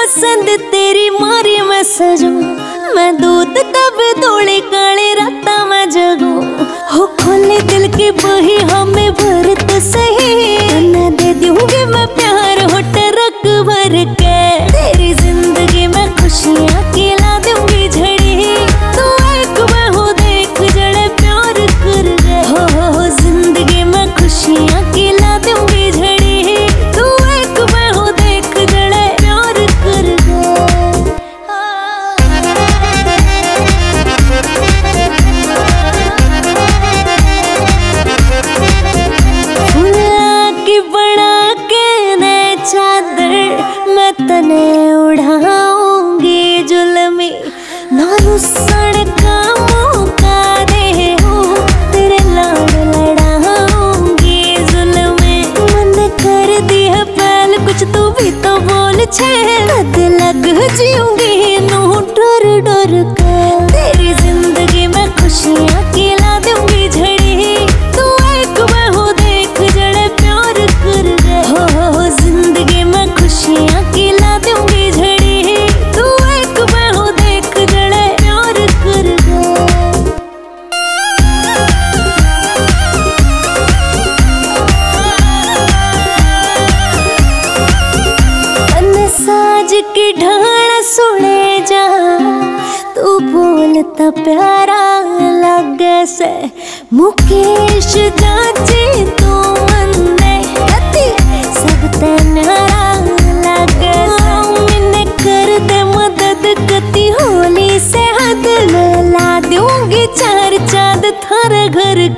पसंद तेरी मारी मैं सजू, मैं दूध तब तोड़े काले राता मैं जगू। हो खोले दिल की बही हमें भर तो सही, न दे दूंगी मैं प्यार हो टरक भर के। तेरी जिंदगी में खुशियाँ खिला दूंगी झड़ी, तू एक मैं हो देख जड़े प्यार कर गए। हो जिंदगी में खुशियाँ खिला दूंगी झड़ी, तू एक मैं हो देख जड़े प्यार कर गए। फुला की बना के ने चादर मैं तने उड़ाऊंगी जुल्मी, नानू सड़का मौका दे हो तेरे लाड लड़ाऊंगी जुल्मी। मन कर दिया पहल कुछ तू भी तो बोल छे, कद लग जीऊंगी नू डर डर कर। तेरी जिंदगी में खुशियाँ खिला दूंगी झड़ी, तू एक मैं हो देख जड़े प्यार कर गए। हो जिंदगी में खुशियाँ खिला दूंगी झड़ी, तू एक मैं हो देख जड़े प्यार कर गए। साज की ढाल सुने जा, तू बोलता प्यारा लगे से। मुकेश जाचे तू मन्ने सब तनारा लगे से। मैंने कर दे मदद कती होली से हद ला दूंगी चार चांद थारे घर